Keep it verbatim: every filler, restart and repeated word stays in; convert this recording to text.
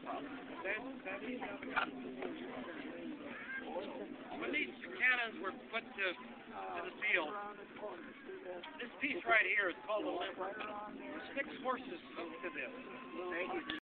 When these cannons were put to, to the field, this piece right here is called a limber. Six horses hooked to this.